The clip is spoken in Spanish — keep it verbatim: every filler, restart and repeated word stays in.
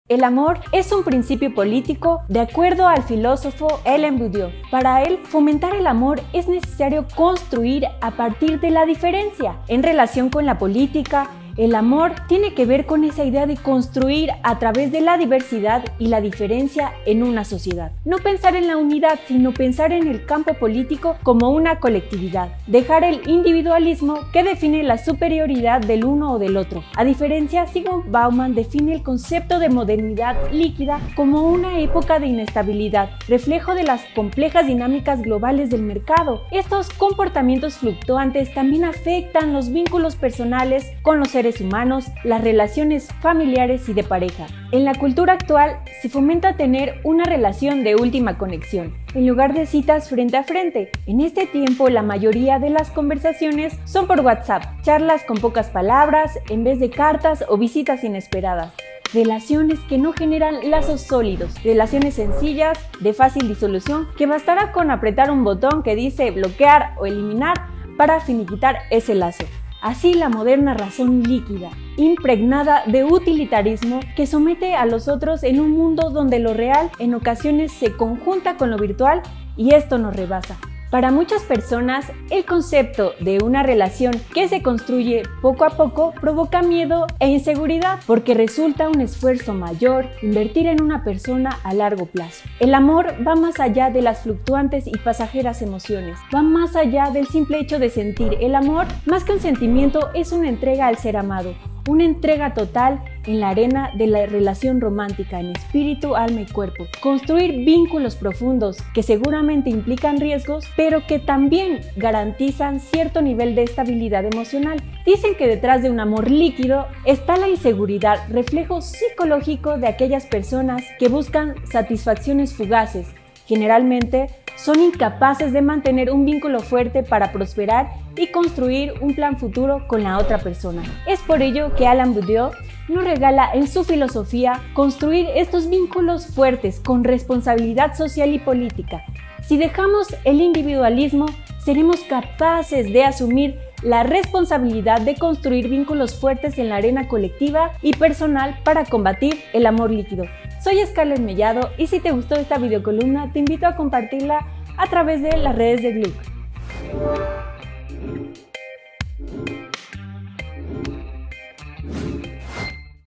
El amor es un principio político de acuerdo al filósofo Alain Badiou. Para él, fomentar el amor es necesario construir a partir de la diferencia. En relación con la política, el amor tiene que ver con esa idea de construir a través de la diversidad y la diferencia en una sociedad. No pensar en la unidad, sino pensar en el campo político como una colectividad. Dejar el individualismo que define la superioridad del uno o del otro. A diferencia, Zygmunt Bauman define el concepto de modernidad líquida como una época de inestabilidad, reflejo de las complejas dinámicas globales del mercado. Estos comportamientos fluctuantes también afectan los vínculos personales con los seres humanos, las relaciones familiares y de pareja. En la cultura actual se fomenta tener una relación de última conexión, en lugar de citas frente a frente. En este tiempo la mayoría de las conversaciones son por WhatsApp, charlas con pocas palabras en vez de cartas o visitas inesperadas. Relaciones que no generan lazos sólidos, relaciones sencillas, de fácil disolución, que bastará con apretar un botón que dice bloquear o eliminar para finiquitar ese lazo. Así la moderna razón líquida, impregnada de utilitarismo que somete a los otros en un mundo donde lo real en ocasiones se conjunta con lo virtual y esto nos rebasa. Para muchas personas, el concepto de una relación que se construye poco a poco provoca miedo e inseguridad porque resulta un esfuerzo mayor invertir en una persona a largo plazo. El amor va más allá de las fluctuantes y pasajeras emociones, va más allá del simple hecho de sentir. El amor, más que un sentimiento, es una entrega al ser amado, una entrega total en la arena de la relación romántica en espíritu, alma y cuerpo. Construir vínculos profundos que seguramente implican riesgos, pero que también garantizan cierto nivel de estabilidad emocional. Dicen que detrás de un amor líquido está la inseguridad, reflejo psicológico de aquellas personas que buscan satisfacciones fugaces. Generalmente son incapaces de mantener un vínculo fuerte para prosperar y construir un plan futuro con la otra persona. Es por ello que Alain Badiou nos regala en su filosofía construir estos vínculos fuertes con responsabilidad social y política. Si dejamos el individualismo, seremos capaces de asumir la responsabilidad de construir vínculos fuertes en la arena colectiva y personal para combatir el amor líquido. Soy Scarlett Mellado y si te gustó esta videocolumna te invito a compartirla a través de las redes de Gluck.